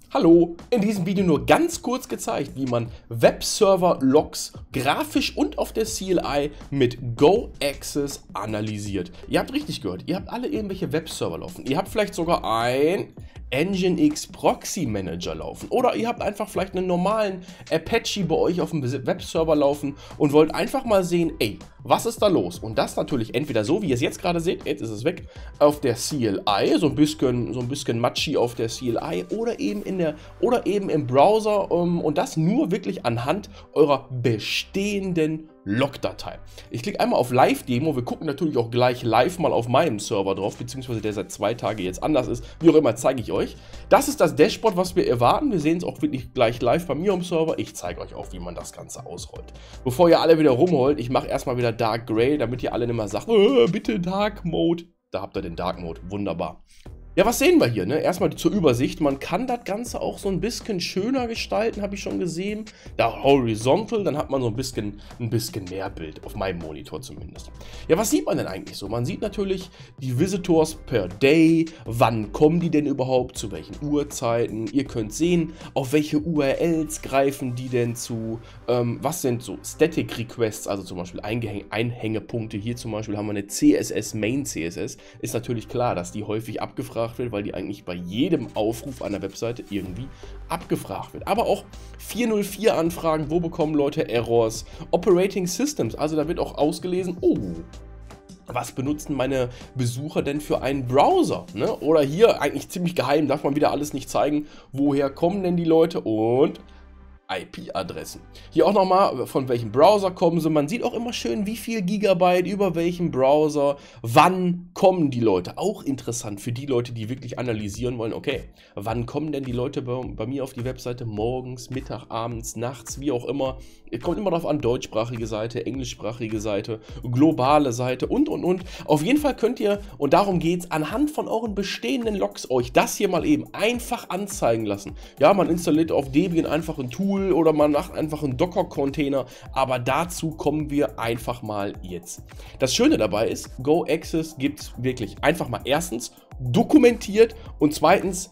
Hallo, in diesem Video nur ganz kurz gezeigt, wie man Webserver-Logs grafisch und auf der CLI mit GoAccess analysiert. Ihr habt richtig gehört, ihr habt alle irgendwelche Webserver laufen. Ihr habt vielleicht sogar ein Nginx Proxy Manager laufen oder ihr habt einfach vielleicht einen normalen Apache bei euch auf dem Webserver laufen und wollt einfach mal sehen, ey, was ist da los? Und das natürlich entweder so, wie ihr es jetzt gerade seht, jetzt ist es weg, auf der CLI, so ein bisschen matchy auf der CLI oder eben im Browser und das nur wirklich anhand eurer bestehenden Logdatei. Ich klicke einmal auf Live-Demo, wir gucken natürlich auch gleich live mal auf meinem Server drauf, beziehungsweise der seit 2 Tagen jetzt anders ist, wie auch immer, zeige ich euch. Das ist das Dashboard, was wir erwarten, wir sehen es auch wirklich gleich live bei mir am Server, ich zeige euch auch, wie man das Ganze ausrollt. Bevor ihr alle wieder rumholt, ich mache erstmal wieder Dark Gray, damit ihr alle nicht mehr sagt, bitte Dark Mode. Da habt ihr den Dark Mode, wunderbar. Ja, was sehen wir hier? Ne? Erstmal zur Übersicht. Man kann das Ganze auch so ein bisschen schöner gestalten, habe ich schon gesehen. Da horizontal, dann hat man so ein bisschen mehr Bild, auf meinem Monitor zumindest. Ja, was sieht man denn eigentlich so? Man sieht natürlich die Visitors per Day, wann kommen die denn überhaupt, zu welchen Uhrzeiten. Ihr könnt sehen, auf welche URLs greifen die denn zu. Was sind so Static Requests, also zum Beispiel Einhängepunkte. Hier zum Beispiel haben wir eine CSS, Main CSS. Ist natürlich klar, dass die häufig abgefragt wird, weil die eigentlich bei jedem Aufruf einer Webseite irgendwie abgefragt wird. Aber auch 404 Anfragen, wo bekommen Leute Errors? Operating Systems, also da wird auch ausgelesen, oh, was benutzen meine Besucher denn für einen Browser? Ne? Oder hier, eigentlich ziemlich geheim, darf man wieder alles nicht zeigen, woher kommen denn die Leute und IP-Adressen. Hier auch nochmal, von welchem Browser kommen sie. Man sieht auch immer schön, wie viel Gigabyte, über welchen Browser, wann kommen die Leute. Auch interessant für die Leute, die wirklich analysieren wollen, okay, wann kommen denn die Leute bei mir auf die Webseite? Morgens, Mittag, abends, nachts, wie auch immer. Es kommt immer darauf an, deutschsprachige Seite, englischsprachige Seite, globale Seite und. Auf jeden Fall könnt ihr, und darum geht es, anhand von euren bestehenden Logs euch das hier mal eben einfach anzeigen lassen. Ja, man installiert auf Debian einfach ein Tool, oder man macht einfach einen Docker-Container, aber dazu kommen wir einfach mal jetzt. Das Schöne dabei ist, GoAccess gibt es wirklich einfach mal erstens dokumentiert und zweitens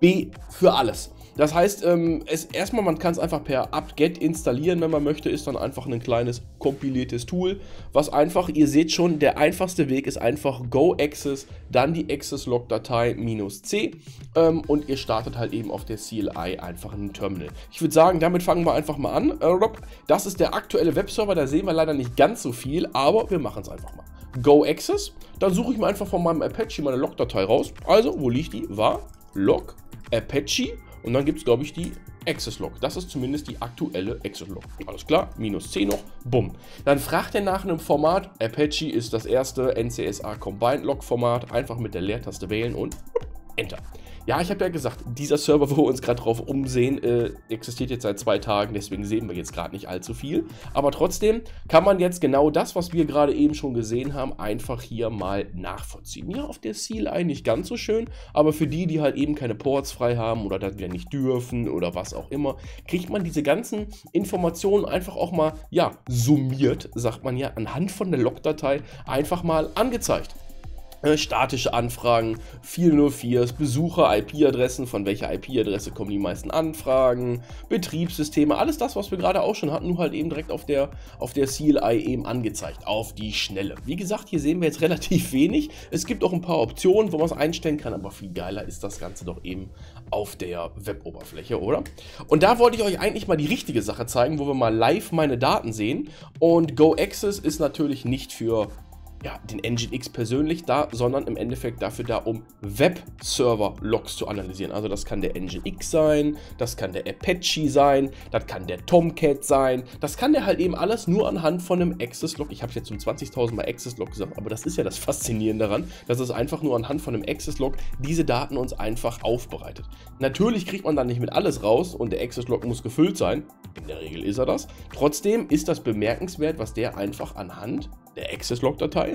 für alles. Das heißt, erstmal, man kann es einfach per apt-get installieren, wenn man möchte, ist dann einfach ein kleines kompiliertes Tool, was einfach, ihr seht schon, der einfachste Weg ist einfach GoAccess, dann die Access-Log-Datei -c und ihr startet halt eben auf der CLI einfach ein Terminal. Ich würde sagen, damit fangen wir einfach mal an. Das ist der aktuelle Webserver, da sehen wir leider nicht ganz so viel, aber wir machen es einfach mal. GoAccess, dann suche ich mir einfach von meinem Apache meine Log-Datei raus. Also, wo liegt die? War Log Apache. Und dann gibt es, glaube ich, die Access-Log. Das ist zumindest die aktuelle Access-Log. Alles klar, -c noch, bumm. Dann fragt er nach einem Format. Apache ist das erste NCSA Combined Log Format. Einfach mit der Leertaste wählen und Enter. Ja, ich habe ja gesagt, dieser Server, wo wir uns gerade drauf umsehen, existiert jetzt seit 2 Tagen, deswegen sehen wir jetzt gerade nicht allzu viel. Aber trotzdem kann man jetzt genau das, was wir gerade eben schon gesehen haben, einfach hier mal nachvollziehen. Ja, auf der CLI nicht ganz so schön, aber für die, die halt eben keine Ports frei haben oder das wieder nicht dürfen oder was auch immer, kriegt man diese ganzen Informationen einfach auch mal, ja, summiert, sagt man ja, anhand von der Logdatei einfach mal angezeigt. Statische Anfragen, 404s, Besucher, IP-Adressen, von welcher IP-Adresse kommen die meisten Anfragen, Betriebssysteme, alles das, was wir gerade auch schon hatten, nur halt eben direkt auf der CLI eben angezeigt, auf die Schnelle. Wie gesagt, hier sehen wir jetzt relativ wenig, es gibt auch ein paar Optionen, wo man es einstellen kann, aber viel geiler ist das Ganze doch eben auf der Web-Oberfläche, oder? Und da wollte ich euch eigentlich mal die richtige Sache zeigen, wo wir mal live meine Daten sehen, und GoAccess ist natürlich nicht für den Nginx persönlich da, sondern im Endeffekt dafür da, um Web-Server-Logs zu analysieren. Also das kann der Nginx sein, das kann der Apache sein, das kann der Tomcat sein, das kann der halt eben alles nur anhand von einem Access-Log. Ich habe es jetzt zum 20.000 Mal Access-Log gesagt, aber das ist ja das Faszinierende daran, dass es einfach nur anhand von einem Access-Log diese Daten uns einfach aufbereitet. Natürlich kriegt man dann nicht mit alles raus und der Access-Log muss gefüllt sein. In der Regel ist er das. Trotzdem ist das bemerkenswert, was der einfach anhand der Access-Log-Datei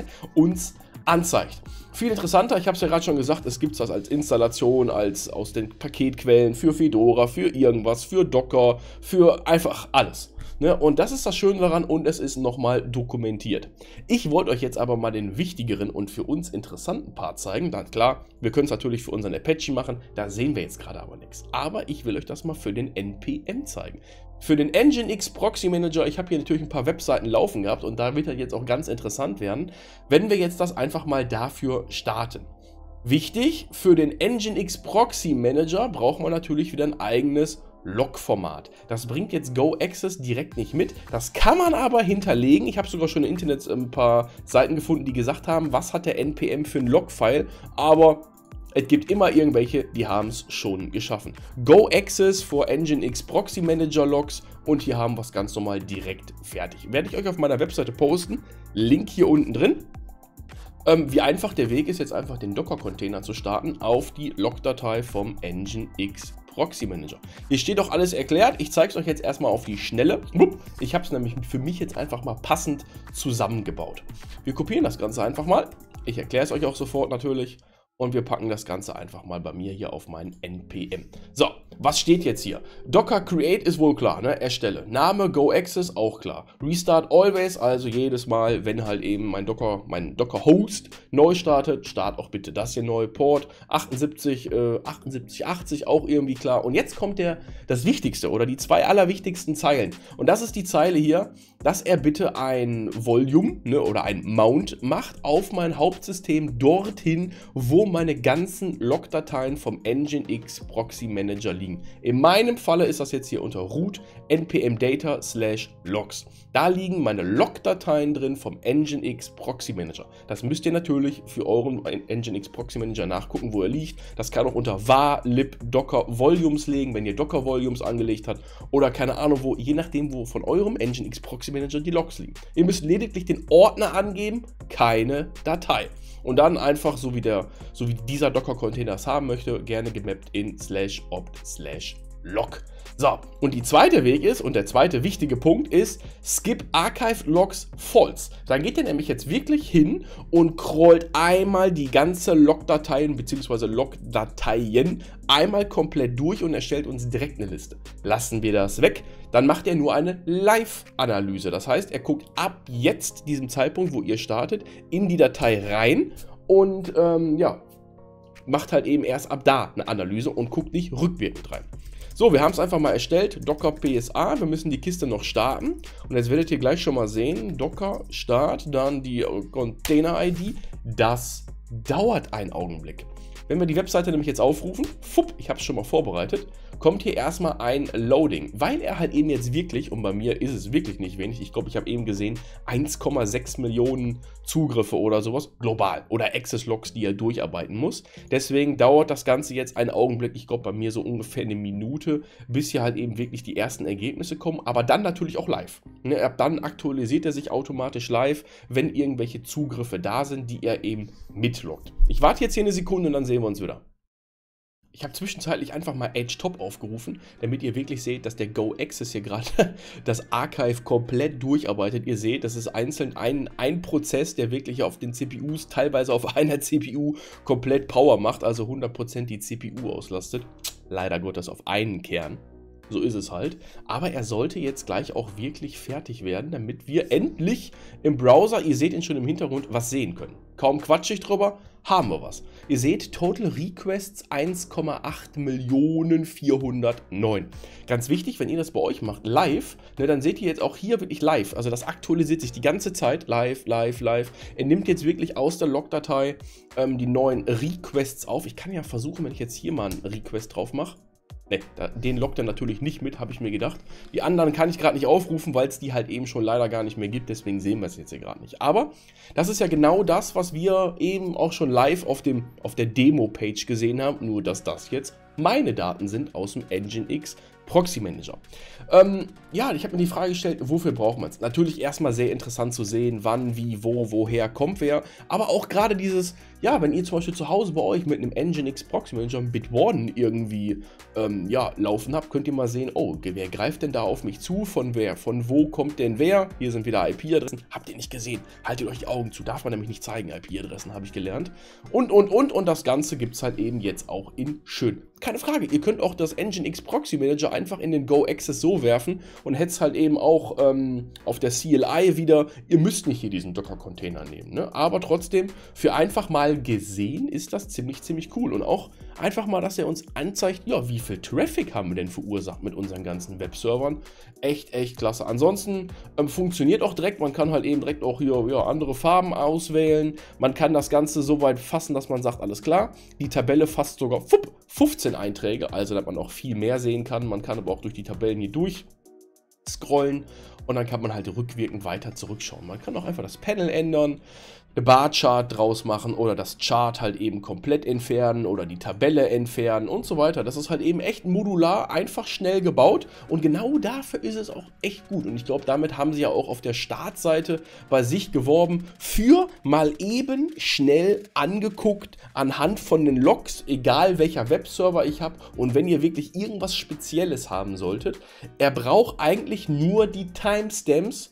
uns anzeigt. Viel interessanter, ich habe es ja gerade schon gesagt, es gibt das als Installation, als aus den Paketquellen für Fedora, für irgendwas, für Docker, für einfach alles. Ne? Und das ist das Schöne daran und es ist nochmal dokumentiert. Ich wollte euch jetzt aber mal den wichtigeren und für uns interessanten Part zeigen. Dann klar, wir können es natürlich für unseren Apache machen, da sehen wir jetzt gerade aber nichts. Aber ich will euch das mal für den NPM zeigen. Für den Nginx Proxy Manager, ich habe hier natürlich ein paar Webseiten laufen gehabt und da wird das jetzt auch ganz interessant werden, wenn wir jetzt das einfach mal dafür starten. Wichtig, für den Nginx Proxy Manager brauchen wir natürlich wieder ein eigenes Log-Format. Das bringt jetzt GoAccess direkt nicht mit. Das kann man aber hinterlegen. Ich habe sogar schon im Internet ein paar Seiten gefunden, die gesagt haben, was hat der NPM für ein Log-File, aber es gibt immer irgendwelche, die haben es schon geschaffen. GoAccess for Nginx Proxy Manager Logs und hier haben wir es ganz normal direkt fertig. Werde ich euch auf meiner Webseite posten. Link hier unten drin. Wie einfach der Weg ist, jetzt einfach den Docker-Container zu starten auf die Logdatei vom Nginx Proxy Manager. Hier steht auch alles erklärt. Ich zeige es euch jetzt erstmal auf die Schnelle. Ich habe es nämlich für mich jetzt einfach mal passend zusammengebaut. Wir kopieren das Ganze einfach mal. Ich erkläre es euch auch sofort natürlich. Und wir packen das Ganze einfach mal bei mir hier auf meinen NPM. So, was steht jetzt hier? Docker Create ist wohl klar, ne? Erstelle. Name GoAccess auch klar. Restart Always, also jedes Mal, wenn halt eben mein Docker-Host neu startet, start auch bitte das hier neu. Port 7880 auch irgendwie klar. Und jetzt kommt das Wichtigste oder die zwei allerwichtigsten Zeilen. Und das ist die Zeile hier, dass er bitte ein Volume, ne, oder ein Mount macht auf mein Hauptsystem dorthin, wo meine ganzen Logdateien vom Nginx Proxy Manager liegen. In meinem Falle ist das jetzt hier unter root npm data/logs. Da liegen meine Logdateien drin vom Nginx Proxy Manager. Das müsst ihr natürlich für euren Nginx Proxy Manager nachgucken, wo er liegt. Das kann auch unter var lib docker volumes liegen, wenn ihr Docker Volumes angelegt habt oder keine Ahnung wo, je nachdem wo von eurem Nginx Proxy Manager die Logs liegen. Ihr müsst lediglich den Ordner angeben, keine Datei. Und dann einfach, so wie dieser Docker-Container es haben möchte, gerne gemappt in /opt/log. So, und die zweite Weg ist, und der zweite wichtige Punkt ist, skip archive logs false. Dann geht ihr nämlich jetzt wirklich hin und crawlt einmal die ganze Logdateien bzw. Logdateien einmal komplett durch und erstellt uns direkt eine Liste. Lassen wir das weg, dann macht er nur eine Live-Analyse. Das heißt, er guckt ab jetzt, diesem Zeitpunkt, wo ihr startet, in die Datei rein und macht halt eben erst ab da eine Analyse und guckt nicht rückwirkend rein. So, wir haben es einfach mal erstellt, Docker PSA, wir müssen die Kiste noch starten und jetzt werdet ihr gleich schon mal sehen, Docker Start, dann die Container-ID, das dauert einen Augenblick. Wenn wir die Webseite nämlich jetzt aufrufen, ich habe es schon mal vorbereitet, kommt hier erstmal ein Loading, weil er halt eben jetzt wirklich, und bei mir ist es wirklich nicht wenig, ich glaube, ich habe eben gesehen, 1,6 Millionen Zugriffe oder sowas, global, oder Access-Logs, die er durcharbeiten muss. Deswegen dauert das Ganze jetzt einen Augenblick, ich glaube, bei mir so ungefähr eine Minute, bis hier halt eben wirklich die ersten Ergebnisse kommen, aber dann natürlich auch live. Ne, ab dann aktualisiert er sich automatisch live, wenn irgendwelche Zugriffe da sind, die er eben mitloggt. Ich warte jetzt hier eine Sekunde und dann sehen wir uns wieder. Ich habe zwischenzeitlich einfach mal HTOP aufgerufen, damit ihr wirklich seht, dass der GoAccess hier gerade das Archive komplett durcharbeitet. Ihr seht, das ist einzeln ein Prozess, der wirklich auf den CPUs, teilweise auf einer CPU, komplett Power macht, also 100% die CPU auslastet. Leider Gottes auf einen Kern. So ist es halt. Aber er sollte jetzt gleich auch wirklich fertig werden, damit wir endlich im Browser, ihr seht ihn schon im Hintergrund, was sehen können. Kaum quatschig drüber, haben wir was. Ihr seht, Total Requests 1,8.409. Ganz wichtig, wenn ihr das bei euch macht, live, ne, dann seht ihr jetzt auch hier wirklich live. Also das aktualisiert sich die ganze Zeit, live. Er nimmt jetzt wirklich aus der Logdatei die neuen Requests auf. Ich kann ja versuchen, wenn ich jetzt hier mal einen Request drauf mache. Ne, den loggt er natürlich nicht mit, habe ich mir gedacht. Die anderen kann ich gerade nicht aufrufen, weil es die halt eben schon leider gar nicht mehr gibt. Deswegen sehen wir es jetzt hier gerade nicht. Aber das ist ja genau das, was wir eben auch schon live auf der Demo-Page gesehen haben. Nur, dass das jetzt meine Daten sind aus dem Nginx Proxy Manager. Ja, ich habe mir die Frage gestellt, wofür braucht man es? Natürlich erstmal sehr interessant zu sehen, wann, wie, woher kommt wer. Aber auch gerade dieses, ja, wenn ihr zum Beispiel zu Hause bei euch mit einem Nginx Proxy Manager einen Bitwarden irgendwie laufen habt, könnt ihr mal sehen, oh, wer greift denn da auf mich zu? Von wer? Von wo kommt denn wer? Hier sind wieder IP-Adressen. Habt ihr nicht gesehen? Haltet euch die Augen zu. Darf man nämlich nicht zeigen, IP-Adressen, habe ich gelernt. Und das Ganze gibt es halt eben jetzt auch in schön. keine Frage, ihr könnt auch das Nginx Proxy Manager einfach in den Go Access so werfen und hättet es halt eben auch auf der CLI wieder. Ihr müsst nicht hier diesen Docker-Container nehmen, ne? Aber trotzdem, für einfach mal gesehen ist das ziemlich, ziemlich cool. Und auch einfach mal, dass er uns anzeigt, ja, wie viel Traffic haben wir denn verursacht mit unseren ganzen Webservern. Echt, echt klasse. Ansonsten funktioniert auch direkt, man kann halt eben direkt auch hier ja, andere Farben auswählen. Man kann das Ganze so weit fassen, dass man sagt, alles klar, die Tabelle fasst sogar 15 Einträge, also dass man auch viel mehr sehen kann. Man kann aber auch durch die Tabellen hier durch scrollen und dann kann man halt rückwirkend weiter zurückschauen. Man kann auch einfach das Panel ändern, eine Barchart draus machen oder das Chart halt eben komplett entfernen oder die Tabelle entfernen und so weiter. Das ist halt eben echt modular, einfach schnell gebaut und genau dafür ist es auch echt gut. Und ich glaube, damit haben sie ja auch auf der Startseite bei sich geworben, für mal eben schnell angeguckt anhand von den Logs, egal welcher Webserver ich habe. Und wenn ihr wirklich irgendwas Spezielles haben solltet, er braucht eigentlich nur die Timestamps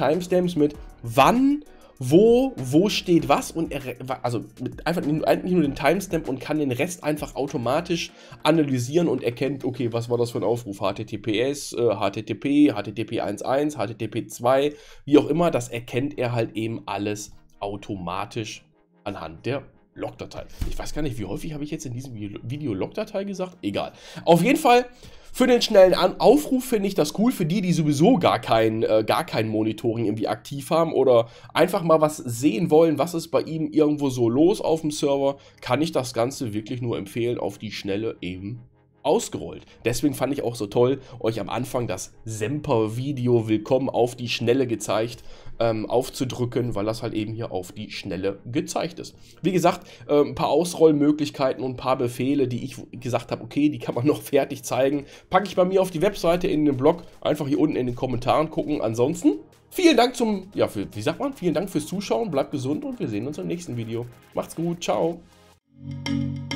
mit wann, wo steht was und also eigentlich nur den Timestamp und kann den Rest einfach automatisch analysieren und erkennt, okay, was war das für ein Aufruf, HTTPS, HTTP, HTTP 1.1, HTTP 2, wie auch immer, das erkennt er halt eben alles automatisch anhand der Logdatei. Ich weiß gar nicht, wie häufig habe ich jetzt in diesem Video Logdatei gesagt? Egal. Auf jeden Fall, für den schnellen Aufruf finde ich das cool. Für die sowieso gar kein Monitoring irgendwie aktiv haben oder einfach mal was sehen wollen, was ist bei ihm irgendwo so los auf dem Server, kann ich das Ganze wirklich nur empfehlen, auf die Schnelle eben ausgerollt. Deswegen fand ich auch so toll, euch am Anfang das Semper-Video Willkommen auf die Schnelle gezeigt, aufzudrücken, weil das halt eben hier auf die Schnelle gezeigt ist. Wie gesagt, ein paar Ausrollmöglichkeiten und ein paar Befehle, die ich gesagt habe, okay, die kann man noch fertig zeigen, packe ich bei mir auf die Webseite in den Blog, einfach hier unten in den Kommentaren gucken. Ansonsten, vielen Dank vielen Dank fürs Zuschauen, bleibt gesund und wir sehen uns im nächsten Video. Macht's gut, ciao!